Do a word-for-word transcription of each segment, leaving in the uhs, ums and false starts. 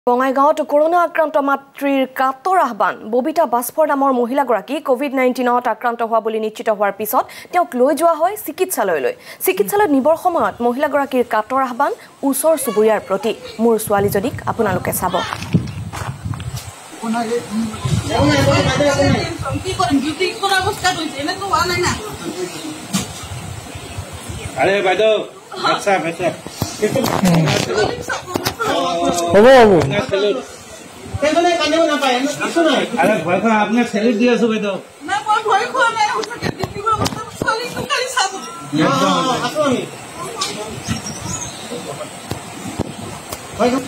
বঙাইগাঁৱত কৰোনা আক্ৰান্ত মাতৃৰ কাতৰ আহ্বান ববিতা বাস্পৰ নামৰ মহিলাগৰাকী কোভিড নাইণ্টিনত আক্ৰান্ত হোৱা বুলি নিশ্চিত হোৱাৰ পিছত তেওঁক লৈ যোৱা হয় চিকিৎসালয়লৈ চিকিৎসালয়ত নিবৰ সময়ত মহিলাগৰাকীৰ কাতৰ আহ্বান ওচৰ চুবুৰীয়াৰ প্ৰতি মোৰ ছোৱালীজনীক আপোনালোকে চাব আরে বাইদেউ আচ্ছা আচ্ছা হব হব সেইজনে কানেও নাপায় আসো না আরে ভয় খা আপনার স্যালারি দিয়ে আসো বাইদেউ না ভয় খোয়া নাই ওটাকে ডিউটি করে বসে চলি সুকারি সাবো আসো আমি ভয় খা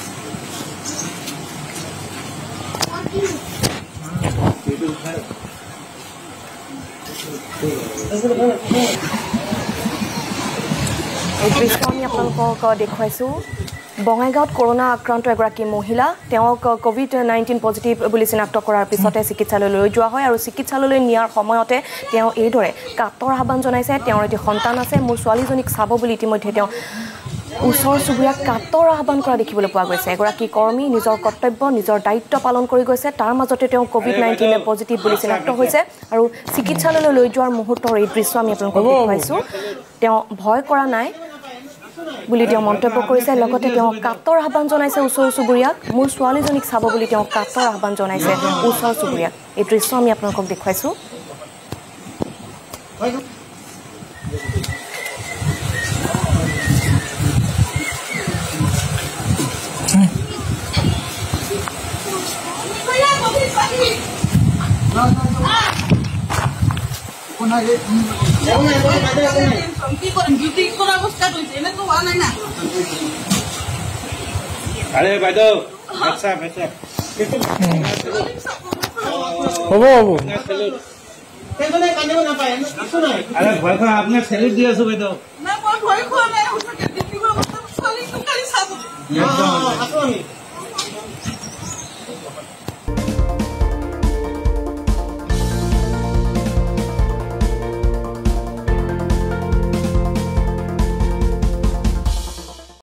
এই দৃশ্য আমি আপোনালোকক দেখুৱাইছোঁ বঙাইগাঁৱত কৰোনা আক্ৰান্ত এগৰাকী মহিলা তেওঁক কোভিড নাইণ্টিন পজিটিভ বুলি চিনাক্ত কৰাৰ পিছতে চিকিৎসালয়লৈ লৈ যোৱা হয় আৰু চিকিৎসালয়লৈ নিয়াৰ সময়তে তেওঁ এইদৰে কাতৰ আহ্বান জনাইছে তেওঁৰ এটি সন্তান আছে মোৰ ছোৱালীজনীক চাব বুলি ইতিমধ্যে তেওঁ ওচৰ চুবুৰীয়াক কাতৰ আহ্বান কৰা দেখিবলৈ পোৱা গৈছে এগৰাকী কৰ্মী নিজৰ কৰ্তব্য নিজৰ দায়িত্ব পালন কৰি গৈছে তাৰ মাজতে তেওঁ কোভিড নাইণ্টিন পজিটিভ বুলি চিনাক্ত হৈছে আৰু চিকিৎসালয়লৈ লৈ যোৱাৰ মুহূৰ্তৰ এই দৃশ্য আমি আপোনালোকক দেখুৱাইছোঁ তেওঁ ভয় কৰা নাই বুলি তেওঁ মন্তব্য কৰিছে লগতে তেওঁ কাতৰ আহ্বান জনাইছে ওচৰ চুবুৰীয়াক মোৰ ছোৱালীজনীক চাব বুলি তেওঁ কাতৰ আহ্বান জনাইছে ওচৰ চুবুৰীয়াক এই দৃশ্য আমি আপোনালোকক দেখুৱাইছোঁ আরে বাইদেউ আচ্ছা আচ্ছা হব হব সেইজনে কানেও নাপায় আসো না আরে ভয় খা আপনার স্যালারি দিয়ে আসো বাইদেউ না ভয় খোয়া নাই ওটাকে ডিউটি করে বসে চলি সুকারি সাবো আসো আমি